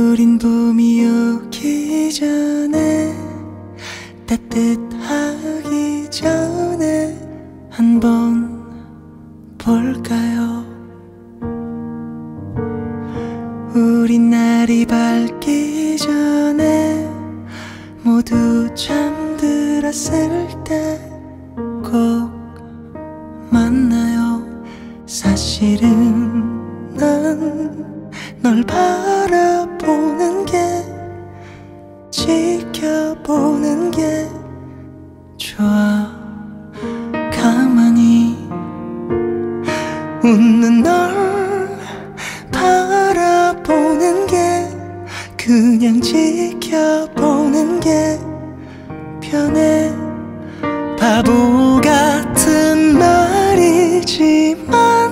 우린 봄이 오기 전에, 따뜻하기 전에 한번 볼까요? 우린 날이 밝기 전에 모두 잠들었을 때 꼭 만나요. 사실은 난 널 바라보는 게, 지켜보는 게 좋아. 가만히 웃는 널 바라보는 게, 그냥 지켜보는 게 편해. 바보 같은 말이지만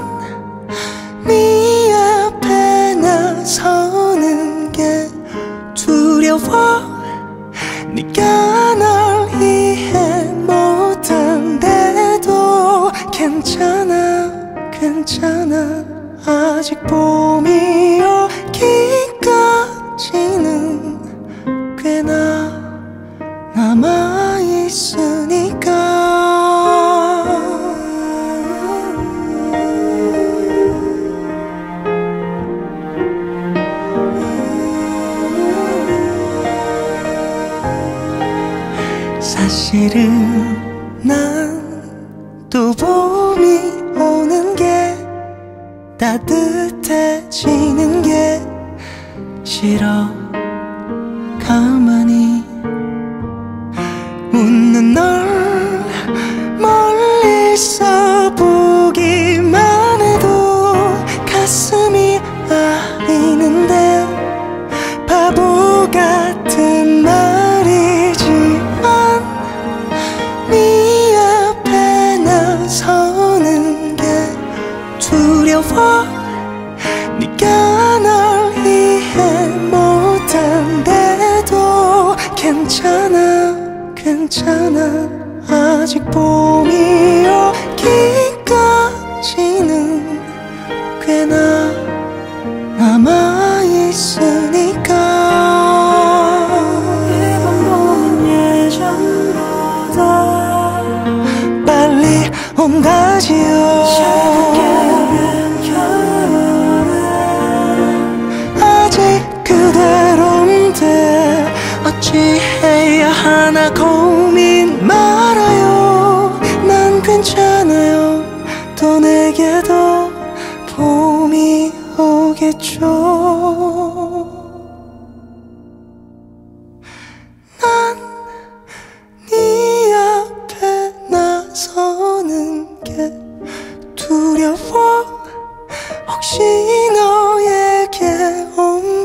네 앞에 나서는 게 두려워. 네가 널 이해 못한데도 괜찮아, 괜찮아. 아직 봄이 오기까지는 꽤나 남아있으니까. 사실은 난 또 봄이 오는 게, 따뜻해지는 게 싫어. 가만히 웃는 널 멀리서 보기만 해도 가슴이 아리는데, 바보 같은 말이지만 네 앞에 나서는 게 두려워. 네가 널 이해 못한데도 괜찮아, 괜찮아. 아직 봄이 오기까지는 꽤나 남아있으니까. 이번 봄은 예전보다 빨리 온다지요. 아직 그대로인데 어찌해야 하나 고민 말아요. 난 괜찮아요. 또 내게도 봄이 오겠죠. 난 네 앞에 나서는 게 두려워. 혹시 너에게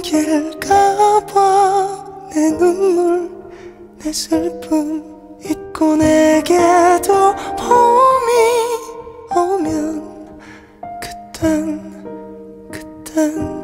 옮길까봐. 내 눈물, 내 슬픔 잊고 내게도 봄이 오면 그땐